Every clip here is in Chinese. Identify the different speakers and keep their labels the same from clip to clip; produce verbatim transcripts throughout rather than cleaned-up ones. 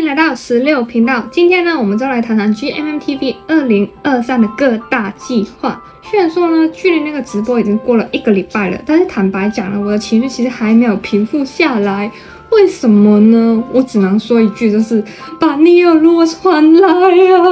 Speaker 1: 来到十六频道。今天呢，我们就来谈谈 G M M T V 二零二三的各大计划。虽然说呢，距离那个直播已经过了一个礼拜了，但是坦白讲呢，我的情绪其实还没有平复下来。为什么呢？我只能说一句，就是把尼尔洛传来啊！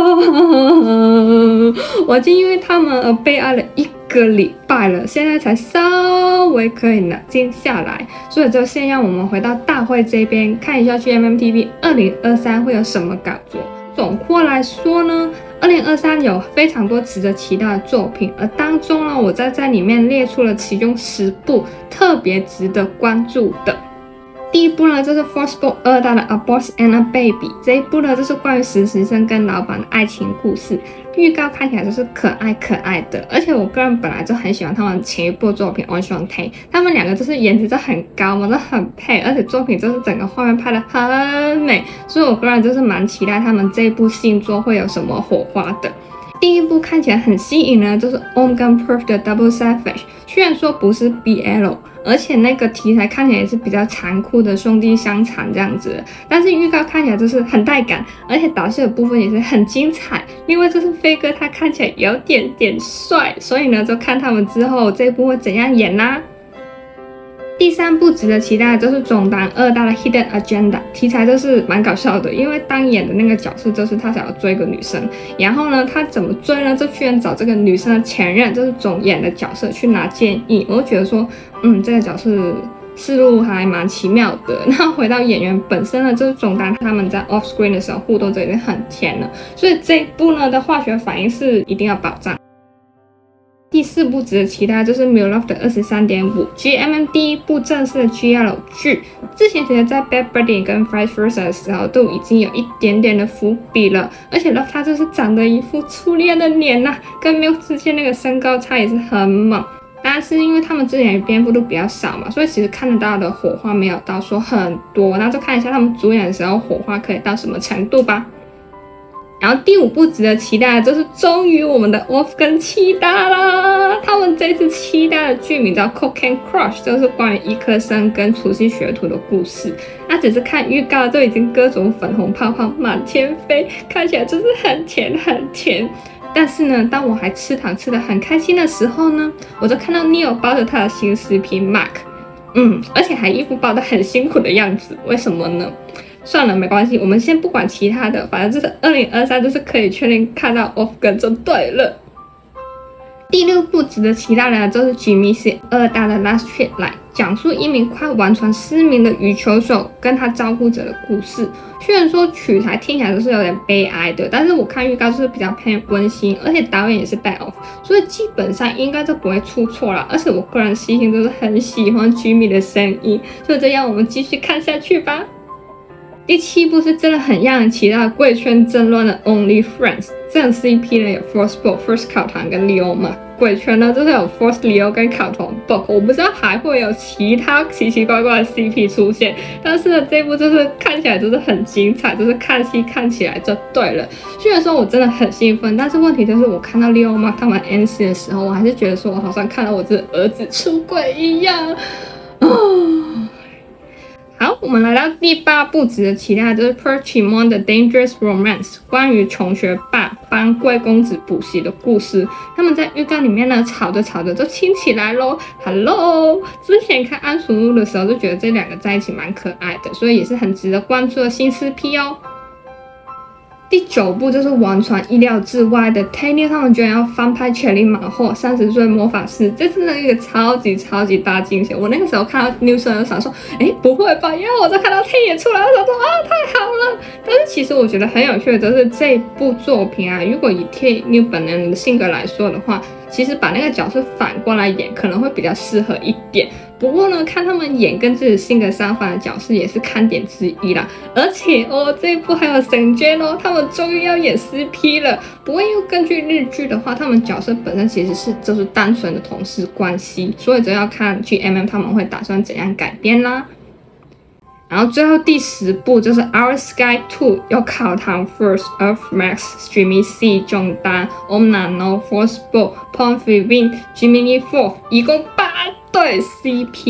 Speaker 1: 我已经因为他们而悲哀了一个礼拜了，现在才稍微可以冷静下来，所以就先让我们回到大会这边看一下 G M M T V 二零二三会有什么搞作。总括来说呢，二零二三有非常多值得期待的作品，而当中呢，我在在里面列出了其中十部特别值得关注的。第一部呢，就是 Forceful 二代的 A Boss and a Baby。这一部呢，就是关于实习生跟老板的爱情故事。预告看起来就是可爱可爱的，而且我个人本来就很喜欢他们前一部作品 On Shang Tay， 他们两个就是颜值就很高嘛，都很配，而且作品就是整个画面拍得很美，所以我个人就是蛮期待他们这一部新作会有什么火花的。第一部看起来很吸引呢，就是 Om 跟 Perf 的 Double Savage， 虽然说不是 B L， 而且那个题材看起来也是比较残酷的兄弟相残这样子，但是预告看起来就是很带感，而且打戏的部分也是很精彩。另外就是飞哥他看起来有点点帅，所以呢就看他们之后这一部会怎样演啦。第三部值得期待的就是总单二代的 Hidden Agenda， 题材就是蛮搞笑的，因为当演的那个角色就是他想要追一个女生，然后呢他怎么追呢？就居然找这个女生的前任，就是总演的角色去拿建议。我就觉得说，嗯，这个角色思路还蛮奇妙的。那回到演员本身呢，就是总单他们在 off screen 的时候互动就已经很甜了，所以这一部呢的化学反应是一定要保障。第四部值得期待就是 Milove 的 二十三点五 G M M 第一部正式的 G L 剧，之前其实在 Bad Buddy 跟 Vice Versa 的时候都已经有一点点的伏笔了，而且 Love 他就是长得一副初恋的脸呐、啊，跟 Milk 之间那个身高差也是很猛。但是因为他们之前的篇幅都比较少嘛，所以其实看得到的火花没有到说很多，那就看一下他们主演的时候火花可以到什么程度吧。然后第五部值得期待的就是终于我们的 Off 跟七大啦，他们这次七大的剧名叫 Cocaine Crush， 就是关于医科生跟除夕学徒的故事。那只是看预告就已经各种粉红泡泡满天飞，看起来就是很甜很甜。但是呢，当我还吃糖吃得很开心的时候呢，我就看到 Neo 抱着他的新 C P Mark， 嗯，而且还一副抱得很辛苦的样子，为什么呢？算了，没关系，我们先不管其他的，反正就是二零二三就是可以确定看到 Off 跟就对了。第六部值得期待的就是 Jimmy C 二代的 Last Trip Line， 讲述一名快完全失明的羽球手跟他照顾者的故事。虽然说取材听起来就是有点悲哀的，但是我看预告就是比较偏温馨，而且导演也是 Back Off， 所以基本上应该就不会出错了。而且我个人细心就是很喜欢 Jimmy 的声音，所以这样我们继续看下去吧。第七部是真的很让人期待的贵圈争乱的 Only Friends， 正 C P 呢有 Force Book First 考堂跟 Leo 嘛，贵圈呢就是有 Force Leo 跟考堂 Book， 我不知道还会有其他奇奇怪怪的 C P 出现，但是呢这部就是看起来就是很精彩，就是看戏看起来就对了。虽然说我真的很兴奋，但是问题就是我看到 Leo 嘛他们 N C 的时候，我还是觉得说我好像看到我的儿子出轨一样啊。好，我们来到第八部值得期待的就是 Perchimon 的 Dangerous Romance， 关于穷学霸帮贵公子补习的故事。他们在预告里面呢，吵着吵着就亲起来咯 Hello， 之前看安淑路的时候就觉得这两个在一起蛮可爱的，所以也是很值得关注的新 C P 哦。第九部就是完全意料之外的 Tanya 他们居然要翻拍《权力马后三十岁魔法师》，这真的一个超级超级大惊喜。我那个时候看到 news 就想说，哎，不会吧？然后我就看到 Tanya 出来，我想说啊，太好了。但是其实我觉得很有趣的就是这部作品啊，如果以 Tanya 本人的性格来说的话，其实把那个角色反过来演可能会比较适合一点。不过呢，看他们演跟自己性格相反的角色也是看点之一啦。而且哦，这一部还有神娟哦，他们终于要演 C P 了。不过又根据日剧的话，他们角色本身其实是就是单纯的同事关系，所以就要看 G M M 他们会打算怎样改编啦。然后最后第十部就是 Our Sky 二， 有考堂 First Earth Max、Jimmy C、中单、Om Nano、Force Ball、Pon Vivin、Jimmy Fourth， 一共八对 C P。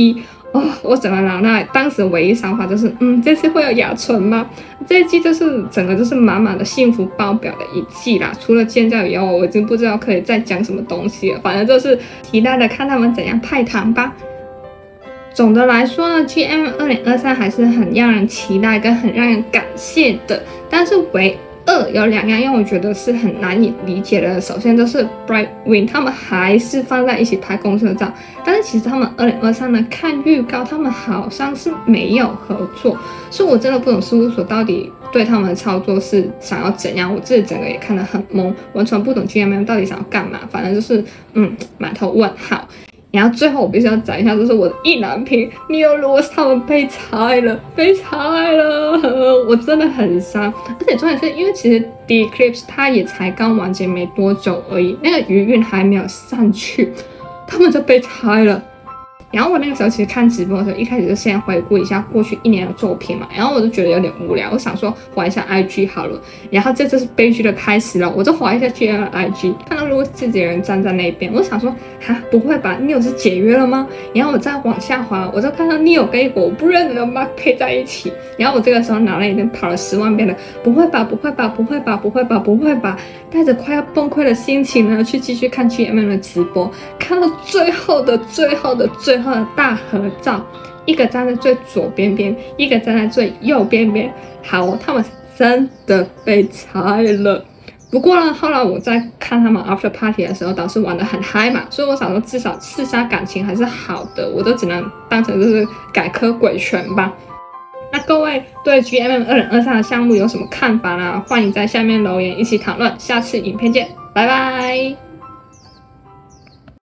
Speaker 1: 哦，我整个脑袋当时唯一想法就是，嗯，这次会有雅纯吗？这一季就是整个就是满满的幸福爆表的一季啦。除了尖叫以外，我已经不知道可以再讲什么东西了。反正就是期待的看他们怎样派糖吧。总的来说呢 ，G M M 二零二三还是很让人期待跟很让人感谢的。但是唯二有两样让我觉得是很难以理解的。首先就是 Brightwing 他们还是放在一起拍公车照，但是其实他们二零二三呢，看预告他们好像是没有合作，所以我真的不懂事务所到底对他们的操作是想要怎样。我自己整个也看得很懵，完全不懂 G M M 到底想要干嘛。反正就是嗯，满头问号。然后最后我必须要讲一下，就是我的意难平 Neo Lewis 他们被拆了，被拆了，我真的很伤。而且重点是因为其实 The Eclipse 它也才刚完结没多久而已，那个余韵还没有散去，他们就被拆了。然后我那个时候其实看直播的时候，一开始就先回顾一下过去一年的作品嘛，然后我就觉得有点无聊，我想说滑一下 I G 好了，然后这就是悲剧的开始了，我就滑一下 G M 的 I G， 看到如果自己人站在那边，我想说哈不会吧 ，Neo 是解约了吗？然后我再往下滑，我就看到 Neo 跟一个我不认得的 Mark 配在一起，然后我这个时候脑袋已经跑了十万遍了，不会吧，不会吧，不会吧，不会吧，不会吧，带着快要崩溃的心情呢，去继续看 G M M 的直播，看到最后的最后的最后的大合照，一个站在最左边边，一个站在最右边边。好，他们真的被拆了。不过呢，后来我在看他们 after party 的时候，倒是玩得很嗨嘛，所以我想说至少刺杀感情还是好的，我都只能当成就是改科鬼拳吧。那各位对 G M M 二零二三的项目有什么看法呢？欢迎在下面留言一起讨论。下次影片见，拜拜。